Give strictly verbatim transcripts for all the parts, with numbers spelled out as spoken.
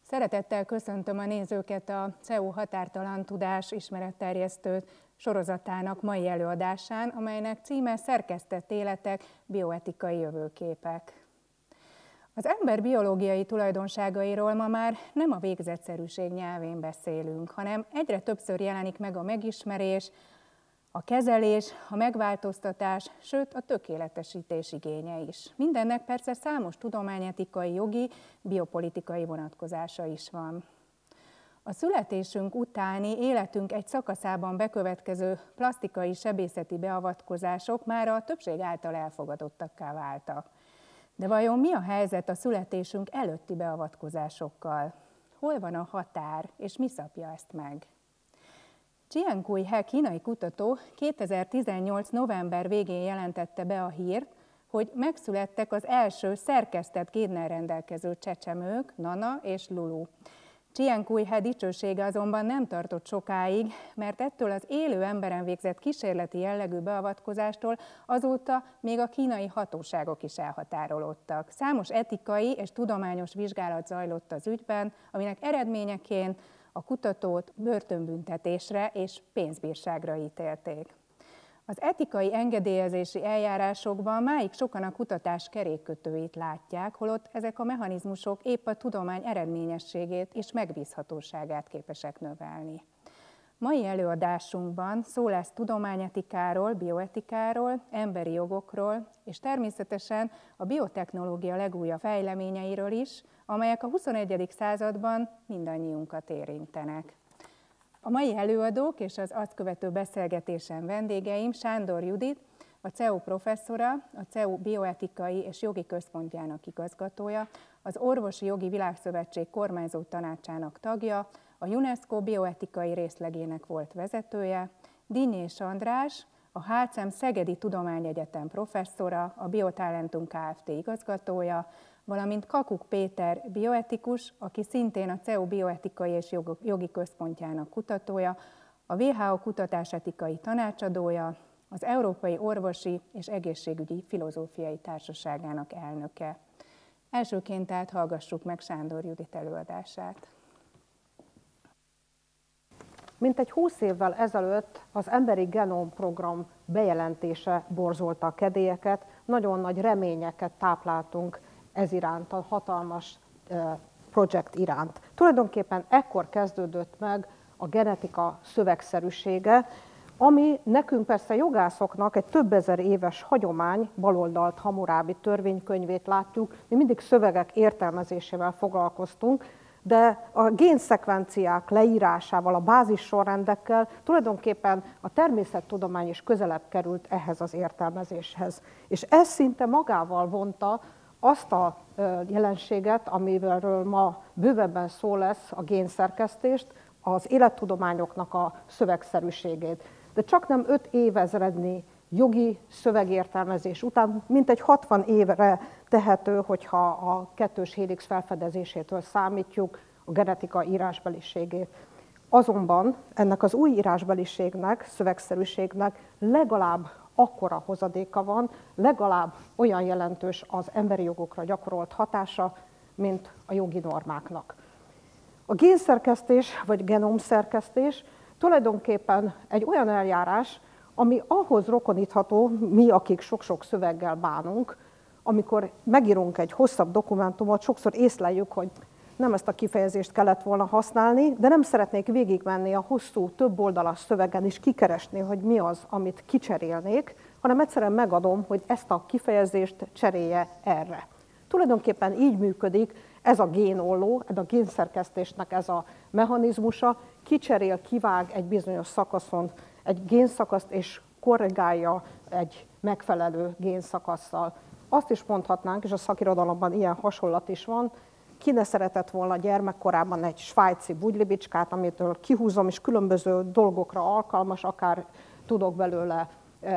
Szeretettel köszöntöm a nézőket a cé e u Határtalan Tudás Ismeretterjesztő sorozatának mai előadásán, amelynek címe Szerkesztett életek, bioetikai jövőképek. Az ember biológiai tulajdonságairól ma már nem a végzetszerűség nyelvén beszélünk, hanem egyre többször jelenik meg a megismerés, a kezelés, a megváltoztatás, sőt a tökéletesítés igénye is. Mindennek persze számos tudományetikai, jogi, biopolitikai vonatkozása is van. A születésünk utáni életünk egy szakaszában bekövetkező plasztikai sebészeti beavatkozások már a többség által elfogadottakká váltak. De vajon mi a helyzet a születésünk előtti beavatkozásokkal? Hol van a határ, és mi szabja ezt meg? He kínai kutató kétezer-tizennyolc. november végén jelentette be a hírt, hogy megszülettek az első szerkesztett génnel rendelkező csecsemők, Nana és Lulu. He dicsősége azonban nem tartott sokáig, mert ettől az élő emberen végzett kísérleti jellegű beavatkozástól azóta még a kínai hatóságok is elhatárolódtak. Számos etikai és tudományos vizsgálat zajlott az ügyben, aminek eredményeként a kutatót börtönbüntetésre és pénzbírságra ítélték. Az etikai engedélyezési eljárásokban máig sokan a kutatás kerékkötőit látják, holott ezek a mechanizmusok épp a tudomány eredményességét és megbízhatóságát képesek növelni. Mai előadásunkban szó lesz tudományetikáról, bioetikáról, emberi jogokról, és természetesen a biotechnológia legújabb fejleményeiről is, amelyek a huszonegyedik században mindannyiunkat érintenek. A mai előadók és az azt követő beszélgetésen vendégeim Sándor Judit, a cé e u professzora, a cé e u Bioetikai és Jogi Központjának igazgatója, az Orvosi Jogi Világszövetség kormányzó tanácsának tagja, a UNESCO bioetikai részlegének volt vezetője, Dinnyés András, a há cé e em Szegedi Tudományegyetem professzora, a Biotalentum Kft. Igazgatója, valamint Kakuk Péter bioetikus, aki szintén a cé e u Bioetikai és Jogi Központjának kutatója, a vé há o kutatásetikai tanácsadója, az Európai Orvosi és Egészségügyi Filozófiai Társaságának elnöke. Elsőként tehát hallgassuk meg Sándor Judit előadását. Mintegy húsz évvel ezelőtt az emberi genom program bejelentése borzolta a kedélyeket, nagyon nagy reményeket tápláltunk ez iránt, a hatalmas projekt iránt. Tulajdonképpen ekkor kezdődött meg a genetika szövegszerűsége, ami nekünk persze jogászoknak egy több ezer éves hagyomány, baloldalt Hammurabi törvénykönyvét látjuk, mi mindig szövegek értelmezésével foglalkoztunk, de a génszekvenciák leírásával, a bázis sorrendekkel tulajdonképpen a természettudomány is közelebb került ehhez az értelmezéshez. És ez szinte magával vonta azt a jelenséget, amiről ma bővebben szó lesz, a génszerkesztést, az élettudományoknak a szövegszerűségét. De csak nem öt évezrednyi jogi szövegértelmezés után mintegy hatvan évre tehető, hogyha a kettős hélix felfedezésétől számítjuk a genetika írásbeliségét. Azonban ennek az új írásbeliségnek, szövegszerűségnek legalább akkora hozadéka van, legalább olyan jelentős az emberi jogokra gyakorolt hatása, mint a jogi normáknak. A génszerkesztés vagy genomszerkesztés tulajdonképpen egy olyan eljárás, ami ahhoz rokonítható, mi, akik sok-sok szöveggel bánunk, amikor megírunk egy hosszabb dokumentumot, sokszor észleljük, hogy nem ezt a kifejezést kellett volna használni, de nem szeretnék végigmenni a hosszú, több oldalas szövegen is kikeresni, hogy mi az, amit kicserélnék, hanem egyszerűen megadom, hogy ezt a kifejezést cserélje erre. Tulajdonképpen így működik ez a génolló, ez a génszerkesztésnek ez a mechanizmusa, kicserél, kivág egy bizonyos szakaszon egy génszakaszt, és korrigálja egy megfelelő génszakasszal. Azt is mondhatnánk, és a szakirodalomban ilyen hasonlat is van, ki ne szeretett volna gyermekkorában egy svájci bugylibicskát, amitől kihúzom, és különböző dolgokra alkalmas, akár tudok belőle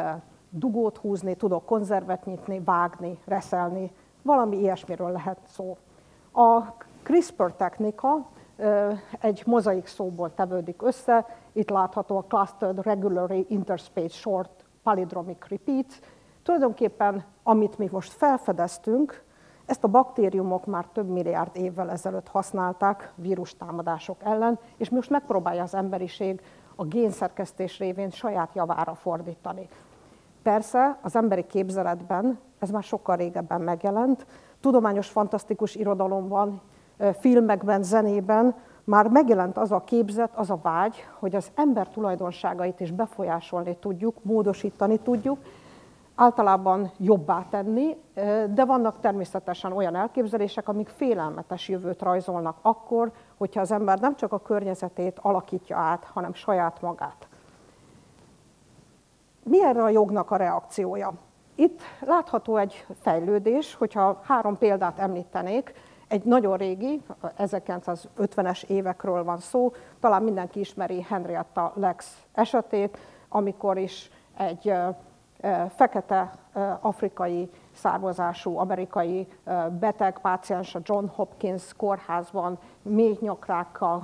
dugót húzni, tudok konzervet nyitni, vágni, reszelni, valami ilyesmiről lehet szó. A CRISPR technika egy mozaik szóból tevődik össze, itt látható a Clustered Regularly Interspace Short Palindromic Repeats. Tulajdonképpen, amit mi most felfedeztünk, Ezt a baktériumok már több milliárd évvel ezelőtt használták vírustámadások ellen, és most megpróbálja az emberiség a génszerkesztés révén saját javára fordítani. Persze az emberi képzeletben ez már sokkal régebben megjelent, tudományos, fantasztikus irodalomban, filmekben, zenében már megjelent az a képzet, az a vágy, hogy az ember tulajdonságait is befolyásolni tudjuk, módosítani tudjuk, általában jobbá tenni, de vannak természetesen olyan elképzelések, amik félelmetes jövőt rajzolnak akkor, hogyha az ember nem csak a környezetét alakítja át, hanem saját magát. Mi erre a jognak a reakciója? Itt látható egy fejlődés, hogyha három példát említenék, egy nagyon régi, ezerkilencszázötvenes évekről van szó, talán mindenki ismeri Henrietta Lacks esetét, amikor is egy fekete afrikai származású amerikai beteg páciens a John Hopkins kórházban mély nyakrákkal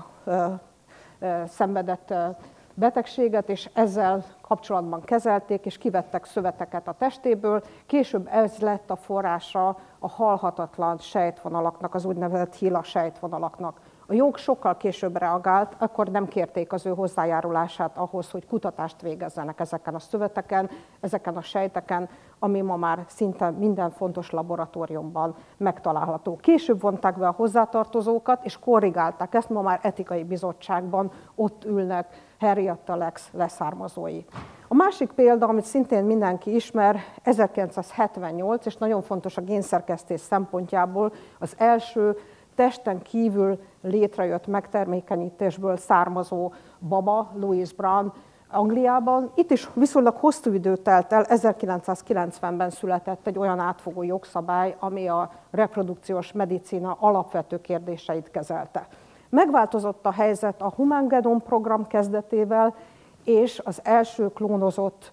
szenvedett betegséget, és ezzel kapcsolatban kezelték, és kivettek szöveteket a testéből. Később ez lett a forrása a halhatatlan sejtvonalaknak, az úgynevezett HeLa sejtvonalaknak. A jog sokkal később reagált, akkor nem kérték az ő hozzájárulását ahhoz, hogy kutatást végezzenek ezeken a szöveteken, ezeken a sejteken, ami ma már szinte minden fontos laboratóriumban megtalálható. Később vonták be a hozzátartozókat, és korrigálták ezt, ma már etikai bizottságban ott ülnek Henrietta Lacks leszármazói. A másik példa, amit szintén mindenki ismer, ezerkilencszázhetvennyolc, és nagyon fontos a génszerkesztés szempontjából, az első testen kívül létrejött megtermékenyítésből származó baba, Louise Brown, Angliában. Itt is viszonylag hosszú idő telt el, ezerkilencszázkilencvenben született egy olyan átfogó jogszabály, ami a reprodukciós medicína alapvető kérdéseit kezelte. Megváltozott a helyzet a Human Genome program kezdetével, és az első klónozott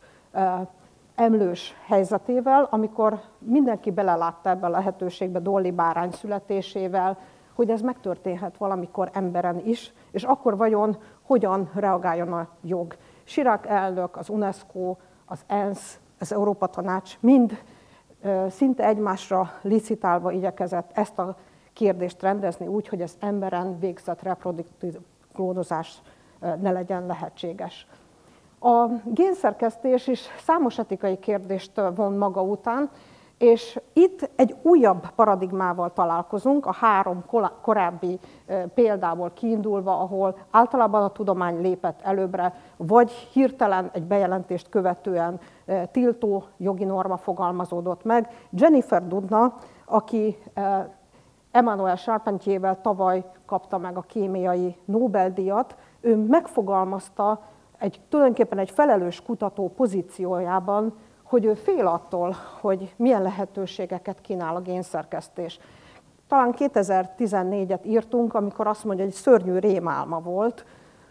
emlős helyzetével, amikor mindenki belelátta ebbe a lehetőségbe Dolly bárány születésével, hogy ez megtörténhet valamikor emberen is, és akkor vajon hogyan reagáljon a jog. Chirac elnök, az UNESCO, az ENSZ, az Európa Tanács mind szinte egymásra licitálva igyekezett ezt a kérdést rendezni úgy, hogy az emberen végzett reproduktív klónozás ne legyen lehetséges. A génszerkesztés is számos etikai kérdést von maga után, és itt egy újabb paradigmával találkozunk, a három korábbi példából kiindulva, ahol általában a tudomány lépett előbbre, vagy hirtelen egy bejelentést követően tiltó jogi norma fogalmazódott meg. Jennifer Doudna, aki Emmanuel Charpentierrel tavaly kapta meg a kémiai Nobel-díjat, ő megfogalmazta egy, tulajdonképpen egy felelős kutató pozíciójában, hogy ő fél attól, hogy milyen lehetőségeket kínál a génszerkesztés. Talán kétezer-tizennégyet írtunk, amikor azt mondja, hogy egy szörnyű rémálma volt.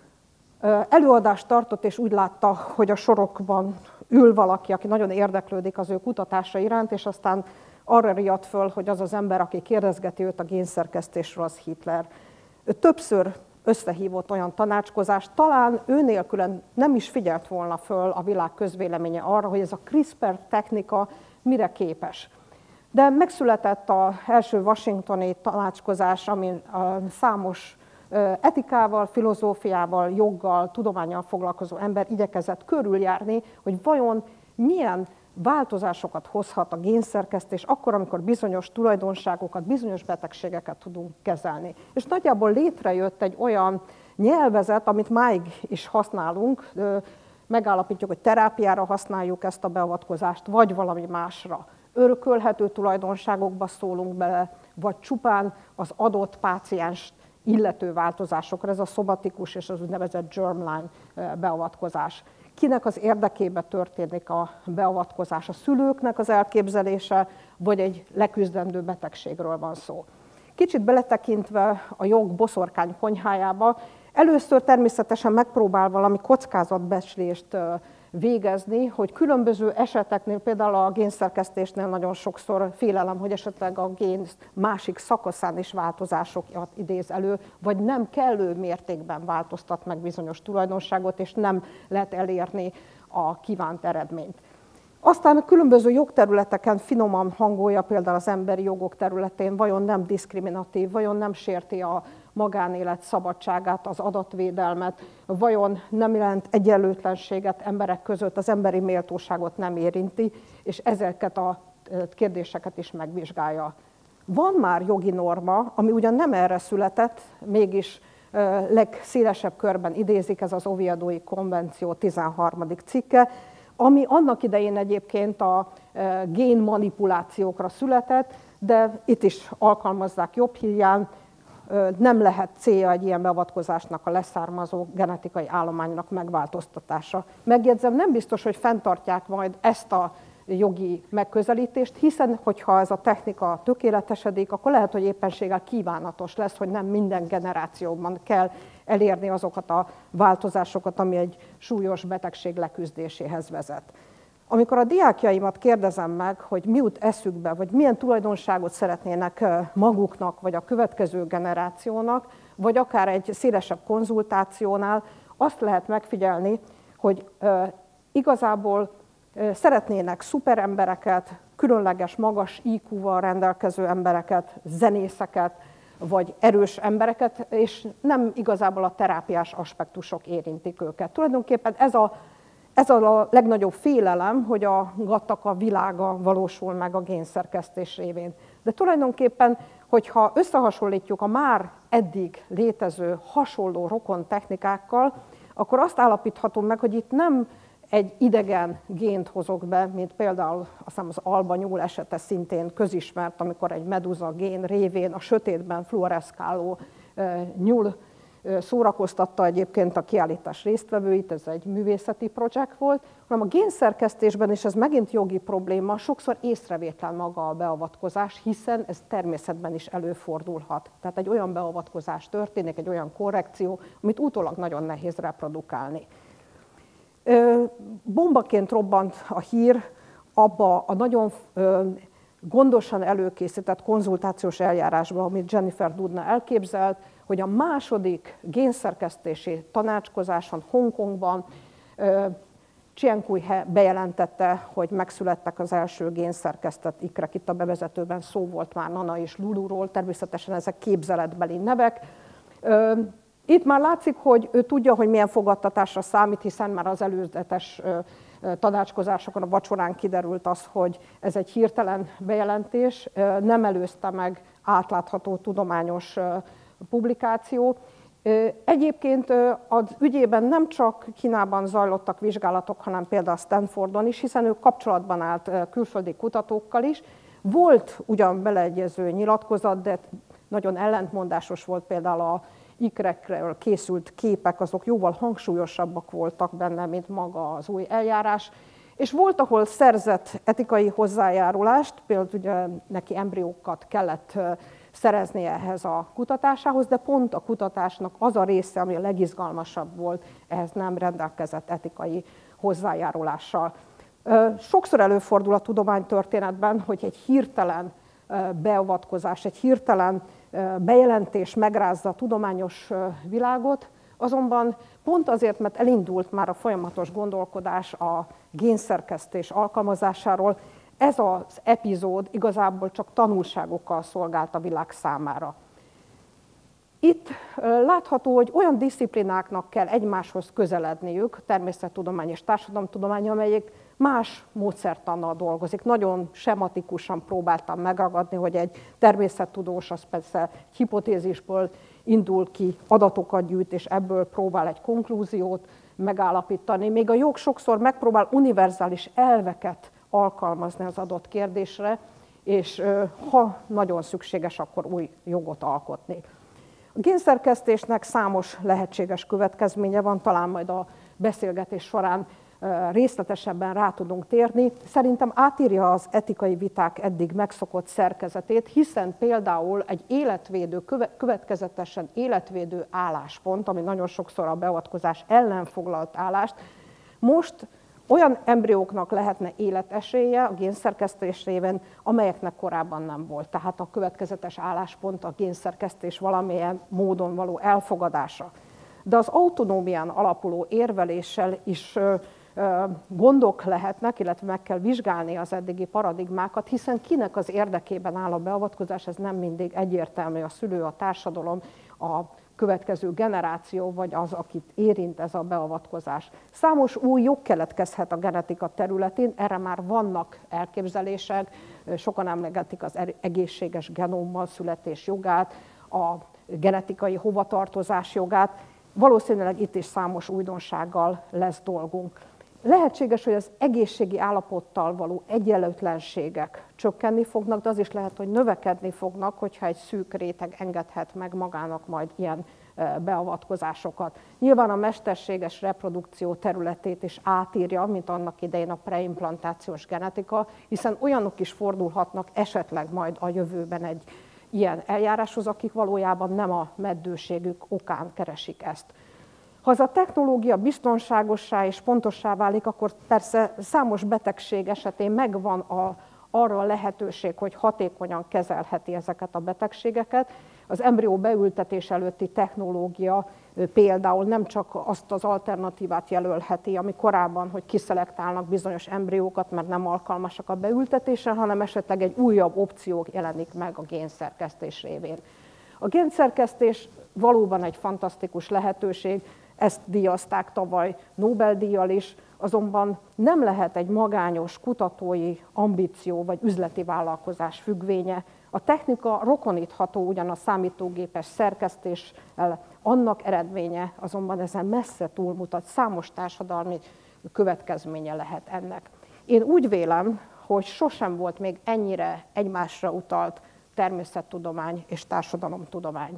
Előadást tartott, és úgy látta, hogy a sorokban ül valaki, aki nagyon érdeklődik az ő kutatása iránt, és aztán arra riadt föl, hogy az az ember, aki kérdezgeti őt a génszerkesztésről, az Hitler. Ő többször összehívott olyan tanácskozást, talán ő nélkülen nem is figyelt volna föl a világ közvéleménye arra, hogy ez a CRISPR technika mire képes. De megszületett az első washingtoni tanácskozás, amin számos etikával, filozófiával, joggal, tudománnyal foglalkozó ember igyekezett körüljárni, hogy vajon milyen változásokat hozhat a génszerkesztés akkor, amikor bizonyos tulajdonságokat, bizonyos betegségeket tudunk kezelni. És nagyjából létrejött egy olyan nyelvezet, amit máig is használunk, megállapítjuk, hogy terápiára használjuk ezt a beavatkozást, vagy valami másra. Örökölhető tulajdonságokba szólunk bele, vagy csupán az adott páciens illető változásokra, ez a szomatikus és az úgynevezett germline beavatkozás. Kinek az érdekébe történik a beavatkozás, a szülőknek az elképzelése, vagy egy leküzdendő betegségről van szó. Kicsit beletekintve a jog boszorkány konyhájába, először természetesen megpróbál valami kockázatbecslést végezni, hogy különböző eseteknél, például a génszerkesztésnél nagyon sokszor félelem, hogy esetleg a gén másik szakaszán is változásokat idéz elő, vagy nem kellő mértékben változtat meg bizonyos tulajdonságot, és nem lehet elérni a kívánt eredményt. Aztán különböző jogterületeken finoman hangolja, például az emberi jogok területén, vajon nem diszkriminatív, vajon nem sérti a magánélet szabadságát, az adatvédelmet, vajon nem jelent egyenlőtlenséget emberek között, az emberi méltóságot nem érinti, és ezeket a kérdéseket is megvizsgálja. Van már jogi norma, ami ugyan nem erre született, mégis legszélesebb körben idézik, ez az Oviedói konvenció tizenharmadik cikke, ami annak idején egyébként a génmanipulációkra született, de itt is alkalmazzák jobb híján, nem lehet célja egy ilyen beavatkozásnak a leszármazó genetikai állománynak megváltoztatása. Megjegyzem, nem biztos, hogy fenntartják majd ezt a jogi megközelítést, hiszen hogyha ez a technika tökéletesedik, akkor lehet, hogy éppenséggel kívánatos lesz, hogy nem minden generációban kell elérni azokat a változásokat, ami egy súlyos betegség leküzdéséhez vezet. Amikor a diákjaimat kérdezem meg, hogy mi jut eszükbe, vagy milyen tulajdonságot szeretnének maguknak, vagy a következő generációnak, vagy akár egy szélesebb konzultációnál, azt lehet megfigyelni, hogy igazából szeretnének szuperembereket, különleges, magas í kú-val rendelkező embereket, zenészeket, vagy erős embereket, és nem igazából a terápiás aspektusok érintik őket. Tulajdonképpen ez a, ez a legnagyobb félelem, hogy a gattaka világa valósul meg a génszerkesztés révén. De tulajdonképpen, hogyha összehasonlítjuk a már eddig létező hasonló rokon technikákkal, akkor azt állapíthatom meg, hogy itt nem egy idegen gént hozok be, mint például azt hiszem az albanyúl esete szintén közismert, amikor egy meduza gén révén a sötétben fluoreszkáló nyúl szórakoztatta egyébként a kiállítás résztvevőit, ez egy művészeti projekt volt, hanem a génszerkesztésben, és ez megint jogi probléma, sokszor észrevétlen maga a beavatkozás, hiszen ez természetben is előfordulhat. Tehát egy olyan beavatkozás történik, egy olyan korrekció, amit utólag nagyon nehéz reprodukálni. Bombaként robbant a hír abba a nagyon gondosan előkészített konzultációs eljárásba, amit Jennifer Doudna elképzelt, hogy a második génszerkesztési tanácskozáson Hongkongban Chiang Kui-he bejelentette, hogy megszülettek az első génszerkesztett ikrek. Itt a bevezetőben szó volt már Nana és Luluról, természetesen ezek képzeletbeli nevek. Itt már látszik, hogy ő tudja, hogy milyen fogadtatásra számít, hiszen már az előzetes tanácskozásokon, a vacsorán kiderült az, hogy ez egy hirtelen bejelentés, nem előzte meg átlátható tudományos publikáció. Egyébként az ügyében nem csak Kínában zajlottak vizsgálatok, hanem például Stanfordon is, hiszen ő kapcsolatban állt külföldi kutatókkal is. Volt ugyan beleegyező nyilatkozat, de nagyon ellentmondásos volt például a ikrekről készült képek, azok jóval hangsúlyosabbak voltak benne, mint maga az új eljárás. És volt, ahol szerzett etikai hozzájárulást, például ugye neki embriókat kellett szerezni ehhez a kutatásához, de pont a kutatásnak az a része, ami a legizgalmasabb volt, ehhez nem rendelkezett etikai hozzájárulással. Sokszor előfordul a tudománytörténetben, hogy egy hirtelen beavatkozás, egy hirtelen bejelentés megrázza a tudományos világot, azonban pont azért, mert elindult már a folyamatos gondolkodás a génszerkesztés alkalmazásáról, ez az epizód igazából csak tanulságokkal szolgált a világ számára. Itt látható, hogy olyan diszciplináknak kell egymáshoz közeledniük, természettudomány és társadalomtudomány, amelyek más módszertannal dolgozik. Nagyon sematikusan próbáltam megragadni, hogy egy természettudós az persze hipotézisből indul ki, adatokat gyűjt, és ebből próbál egy konklúziót megállapítani. Még a jog sokszor megpróbál univerzális elveket alkalmazni az adott kérdésre, és ha nagyon szükséges, akkor új jogot alkotni. A génszerkesztésnek számos lehetséges következménye van, talán majd a beszélgetés során részletesebben rá tudunk térni. Szerintem átírja az etikai viták eddig megszokott szerkezetét, hiszen például egy életvédő, következetesen életvédő álláspont, ami nagyon sokszor a beavatkozás ellen foglalt állást, most olyan embrióknak lehetne életesélye a génszerkesztés révén, amelyeknek korábban nem volt. Tehát a következetes álláspont a génszerkesztés valamilyen módon való elfogadása. De az autonómián alapuló érveléssel is gondok lehetnek, illetve meg kell vizsgálni az eddigi paradigmákat, hiszen kinek az érdekében áll a beavatkozás, ez nem mindig egyértelmű, a szülő, a társadalom, a következő generáció, vagy az, akit érint ez a beavatkozás. Számos új jog keletkezhet a genetika területén, erre már vannak elképzelések, sokan emlegetik az egészséges genommal születés jogát, a genetikai hovatartozás jogát, valószínűleg itt is számos újdonsággal lesz dolgunk. Lehetséges, hogy az egészségi állapottal való egyenlőtlenségek csökkenni fognak, de az is lehet, hogy növekedni fognak, hogyha egy szűk réteg engedhet meg magának majd ilyen beavatkozásokat. Nyilván a mesterséges reprodukció területét is átírja, mint annak idején a preimplantációs genetika, hiszen olyanok is fordulhatnak esetleg majd a jövőben egy ilyen eljáráshoz, akik valójában nem a meddőségük okán keresik ezt. Ha az a technológia biztonságossá és pontossá válik, akkor persze számos betegség esetén megvan a, arra a lehetőség, hogy hatékonyan kezelheti ezeket a betegségeket. Az embrió beültetés előtti technológia például nem csak azt az alternatívát jelölheti, ami korábban, hogy kiszelektálnak bizonyos embriókat, mert nem alkalmasak a beültetésre, hanem esetleg egy újabb opció jelenik meg a génszerkesztés révén. A génszerkesztés valóban egy fantasztikus lehetőség, ezt díjazták tavaly Nobel-díjjal is, azonban nem lehet egy magányos kutatói ambíció vagy üzleti vállalkozás függvénye. A technika rokonítható ugyan a számítógépes szerkesztéssel, annak eredménye azonban ezen messze túlmutat, számos társadalmi következménye lehet ennek. Én úgy vélem, hogy sosem volt még ennyire egymásra utalt természettudomány és társadalomtudomány.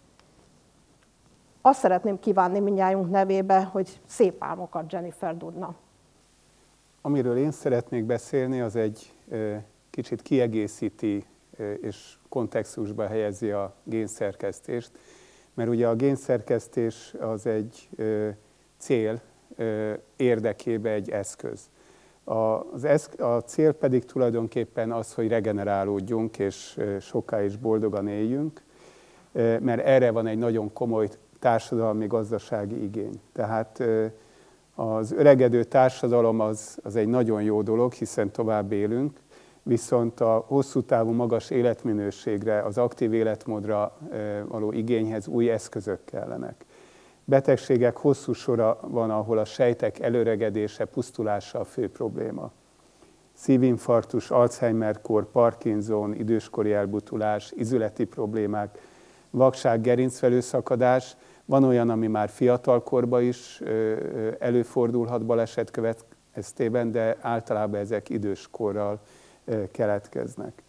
Azt szeretném kívánni mindnyájunk nevébe, hogy szép álmokat, Jennifer Doudna. Amiről én szeretnék beszélni, az egy kicsit kiegészíti és kontextusba helyezi a génszerkesztést, mert ugye a génszerkesztés az egy cél érdekében egy eszköz. Az eszk- a cél pedig tulajdonképpen az, hogy regenerálódjunk és soká és boldogan éljünk, mert erre van egy nagyon komoly társadalmi, gazdasági igény. Tehát az öregedő társadalom az, az egy nagyon jó dolog, hiszen tovább élünk, viszont a hosszú távú magas életminőségre, az aktív életmódra való igényhez új eszközök kellenek. Betegségek hosszú sora van, ahol a sejtek előregedése, pusztulása a fő probléma. Szívinfarktus, Alzheimer-kór, Parkinson, időskori elbutulás, izületi problémák, vakság, gerincvelőszakadás. Van olyan, ami már fiatalkorban is előfordulhat baleset következtében, de általában ezek időskorral keletkeznek.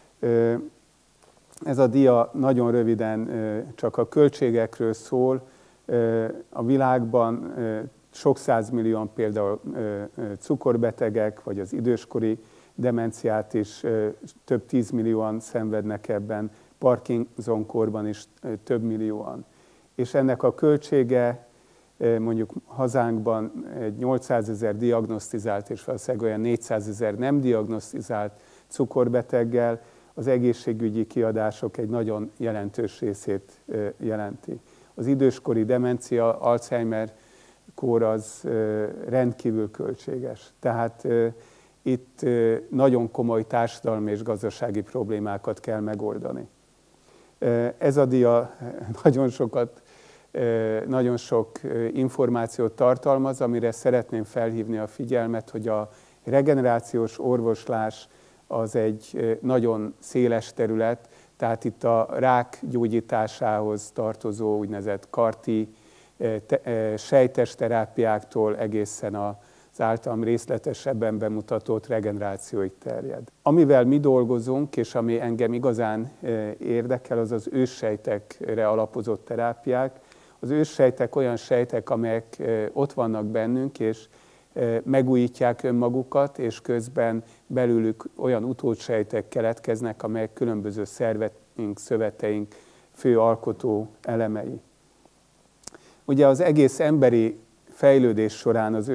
Ez a dia nagyon röviden csak a költségekről szól. A világban sok százmillióan például cukorbetegek, vagy az időskori demenciát is több tízmillióan szenvednek ebben, Parkinson-korban is több millióan. És ennek a költsége mondjuk hazánkban egy nyolcszázezer diagnosztizált és valószínűleg olyan négyszázezer nem diagnosztizált cukorbeteggel az egészségügyi kiadások egy nagyon jelentős részét jelenti. Az időskori demencia, Alzheimer-kór az rendkívül költséges. Tehát itt nagyon komoly társadalmi és gazdasági problémákat kell megoldani. Ez a dia nagyon sokat, nagyon sok információt tartalmaz, amire szeretném felhívni a figyelmet, hogy a regenerációs orvoslás az egy nagyon széles terület, tehát itt a rák gyógyításához tartozó úgynevezett karti sejtes terápiáktól egészen az általam részletesebben bemutatott regenerációig terjed. Amivel mi dolgozunk, és ami engem igazán érdekel, az az őssejtekre alapozott terápiák. Az őssejtek olyan sejtek, amelyek ott vannak bennünk, és megújítják önmagukat, és közben belőlük olyan utódsejtek keletkeznek, amelyek különböző szerveink, szöveteink fő alkotó elemei. Ugye az egész emberi fejlődés során az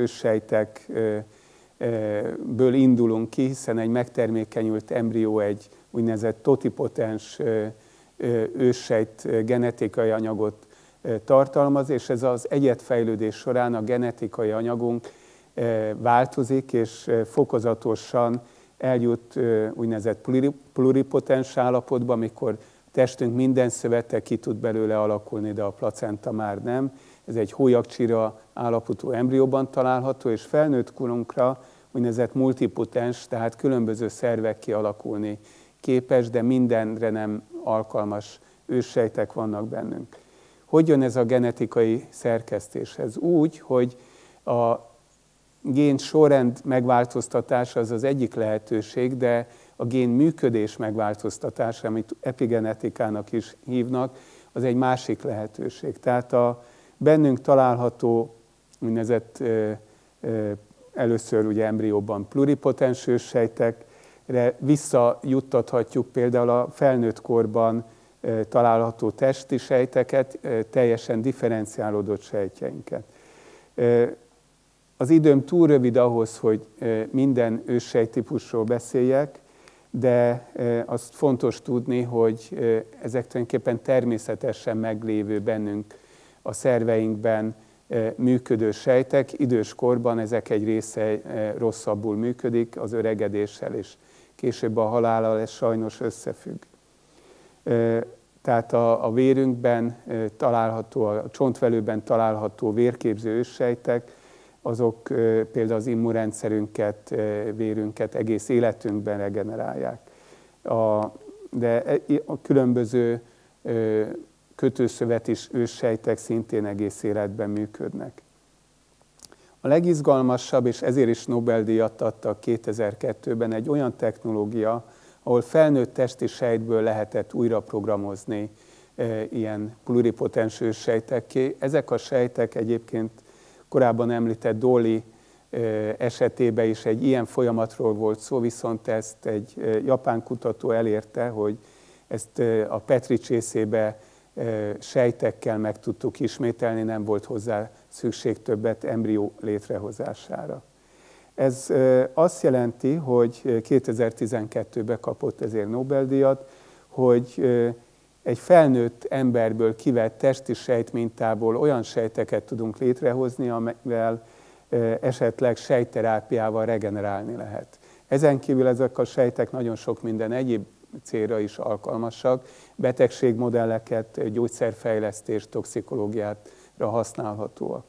őssejtekből indulunk ki, hiszen egy megtermékenyült embrió egy úgynevezett totipotens őssejt genetikai anyagot tartalmaz, és ez az egyedfejlődés során a genetikai anyagunk változik, és fokozatosan eljut úgynevezett pluripotens állapotba, amikor testünk minden szövete ki tud belőle alakulni, de a placenta már nem. Ez egy hólyagcsira állapotú embrióban található, és felnőtt korunkra úgynevezett multipotens, tehát különböző szervek kialakulni képes, de mindenre nem alkalmas őssejtek vannak bennünk. Hogy jön ez a genetikai szerkesztéshez? Úgy, hogy a gén sorrend megváltoztatása az az egyik lehetőség, de a gén működés megváltoztatása, amit epigenetikának is hívnak, az egy másik lehetőség. Tehát a bennünk található úgynevezett ö, ö, először ugye embrióban pluripotens őssejtekre visszajuttathatjuk például a felnőtt korban ö, található testi sejteket, ö, teljesen differenciálódott sejtjeinket. Ö, az időm túl rövid ahhoz, hogy ö, minden őssejttípusról beszéljek, de azt fontos tudni, hogy ezek tulajdonképpen természetesen meglévő bennünk a szerveinkben működő sejtek. Idős korban ezek egy része rosszabbul működik az öregedéssel, és később a halállal ez sajnos összefügg. Tehát a, a vérünkben található, a csontvelőben található vérképző őssejtek, azok például az immunrendszerünket, vérünket egész életünkben regenerálják. A, de a különböző kötőszövet is őssejtek szintén egész életben működnek. A legizgalmasabb, és ezért is Nobel-díjat adtak kétezer-kettőben, egy olyan technológia, ahol felnőtt testi sejtből lehetett újra programozni ilyen pluripotens őssejtekké. Ezek a sejtek egyébként korábban említett Dolly esetében is egy ilyen folyamatról volt szó, viszont ezt egy japán kutató elérte, hogy ezt a Petri csészébe sejtekkel meg tudtuk ismételni, nem volt hozzá szükség többet embrió létrehozására. Ez azt jelenti, hogy kétezer-tizenkettőben kapott ezért Nobel-díjat, hogy egy felnőtt emberből kivett testi sejtmintából olyan sejteket tudunk létrehozni, amivel esetleg sejtterápiával regenerálni lehet. Ezen kívül ezek a sejtek nagyon sok minden egyéb célra is alkalmasak, betegségmodelleket, gyógyszerfejlesztést, toxikológiára használhatóak.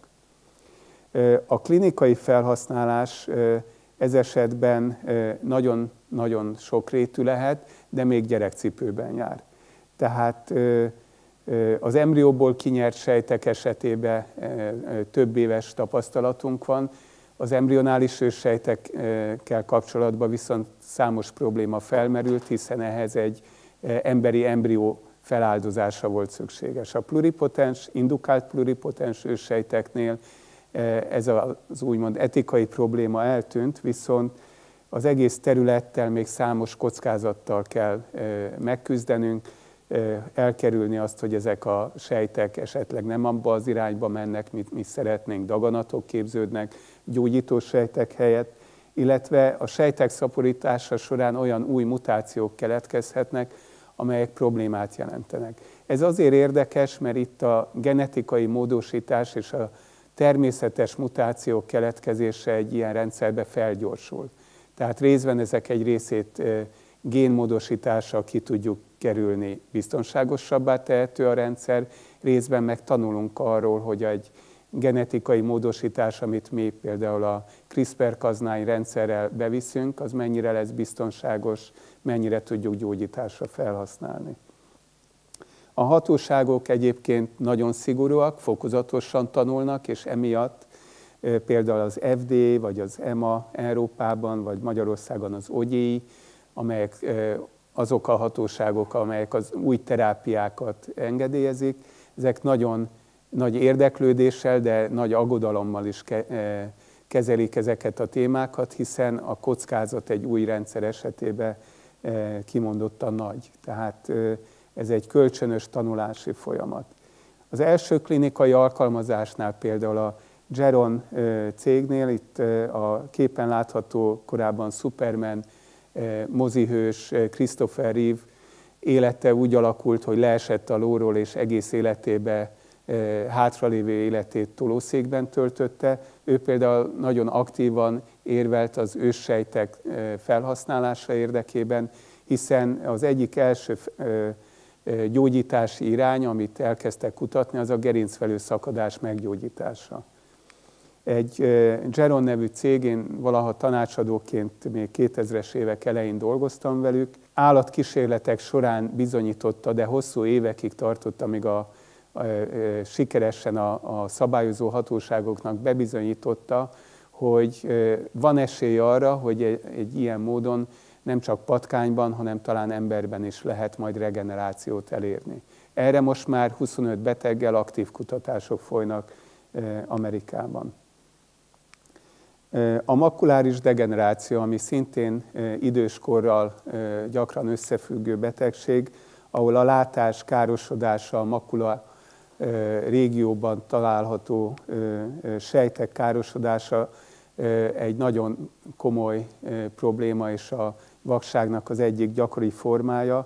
A klinikai felhasználás ez esetben nagyon-nagyon sokrétű lehet, de még gyerekcipőben jár. Tehát az embrióból kinyert sejtek esetében több éves tapasztalatunk van, az embrionális őssejtekkel kapcsolatban viszont számos probléma felmerült, hiszen ehhez egy emberi embrió feláldozása volt szükséges. A pluripotens, indukált pluripotens őssejteknél ez az úgymond etikai probléma eltűnt, viszont az egész területtel még számos kockázattal kell megküzdenünk, elkerülni azt, hogy ezek a sejtek esetleg nem abba az irányba mennek, mint mi szeretnénk, daganatok képződnek, gyógyító sejtek helyett, illetve a sejtek szaporítása során olyan új mutációk keletkezhetnek, amelyek problémát jelentenek. Ez azért érdekes, mert itt a genetikai módosítás és a természetes mutációk keletkezése egy ilyen rendszerbe felgyorsul. Tehát részben ezek egy részét génmódosítással ki tudjuk kerülni, biztonságosabbá tehető a rendszer, részben meg tanulunk arról, hogy egy genetikai módosítás, amit mi például a CRISPR Cas nine rendszerrel beviszünk, az mennyire lesz biztonságos, mennyire tudjuk gyógyításra felhasználni. A hatóságok egyébként nagyon szigorúak, fokozatosan tanulnak, és emiatt például az F D A, vagy az E M A Európában, vagy Magyarországon az O G I, amelyek azok a hatóságok, amelyek az új terápiákat engedélyezik, ezek nagyon nagy érdeklődéssel, de nagy aggodalommal is kezelik ezeket a témákat, hiszen a kockázat egy új rendszer esetében kimondottan nagy. Tehát ez egy kölcsönös tanulási folyamat. Az első klinikai alkalmazásnál például a Geron cégnél, itt a képen látható korábban Superman mozihős Christopher Reeve élete úgy alakult, hogy leesett a lóról és egész életébe hátralévő életét tolószékben töltötte. Ő például nagyon aktívan érvelt az őssejtek felhasználása érdekében, hiszen az egyik első gyógyítási irány, amit elkezdtek kutatni, az a gerincvelő szakadás meggyógyítása. Egy Geron nevű cég, én valaha tanácsadóként még kétezres évek elején dolgoztam velük. Állatkísérletek során bizonyította, de hosszú évekig tartott, amíg a, a, a, sikeresen a, a szabályozó hatóságoknak bebizonyította, hogy van esély arra, hogy egy, egy ilyen módon nem csak patkányban, hanem talán emberben is lehet majd regenerációt elérni. Erre most már huszonöt beteggel aktív kutatások folynak Amerikában. A makuláris degeneráció, ami szintén időskorral gyakran összefüggő betegség, ahol a látás károsodása, a makula régióban található sejtek károsodása egy nagyon komoly probléma, és a vakságnak az egyik gyakori formája.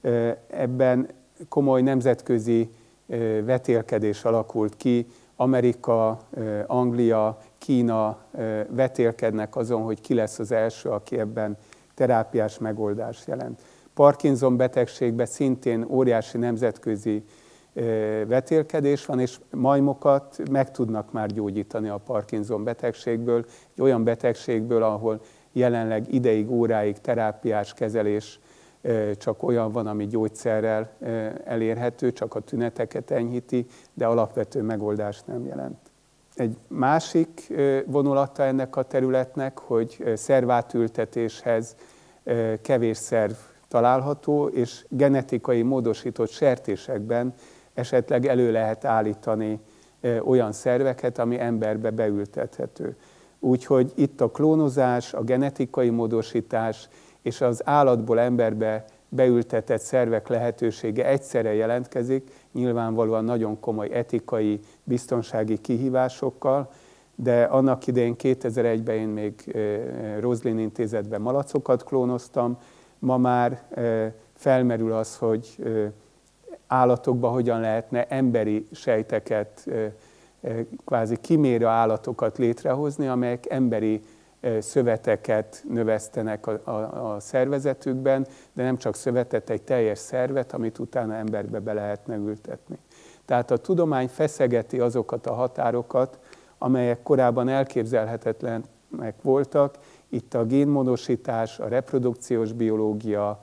Ebben komoly nemzetközi vetélkedés alakult ki. Amerika, Anglia, Kína vetélkednek azon, hogy ki lesz az első, aki ebben terápiás megoldást jelent. Parkinson betegségben szintén óriási nemzetközi vetélkedés van, és majmokat meg tudnak már gyógyítani a Parkinson betegségből, egy olyan betegségből, ahol jelenleg ideig, óráig terápiás kezelés csak olyan van, ami gyógyszerrel elérhető, csak a tüneteket enyhíti, de alapvető megoldást nem jelent. Egy másik vonulata ennek a területnek, hogy szervátültetéshez kevés szerv található, és genetikai módosított sertésekben esetleg elő lehet állítani olyan szerveket, ami emberbe beültethető. Úgyhogy itt a klónozás, a genetikai módosítás és az állatból emberbe beültetett szervek lehetősége egyszerre jelentkezik, nyilvánvalóan nagyon komoly etikai, biztonsági kihívásokkal, de annak idején kétezer-egyben én még Roslin intézetben malacokat klónoztam, ma már felmerül az, hogy állatokban hogyan lehetne emberi sejteket, kvázi kimérő állatokat létrehozni, amelyek emberi szöveteket növesztenek a, a, a szervezetükben, de nem csak szövetet, egy teljes szervet, amit utána emberbe be lehetne ültetni. Tehát a tudomány feszegeti azokat a határokat, amelyek korábban elképzelhetetlenek voltak. Itt a génmódosítás, a reprodukciós biológia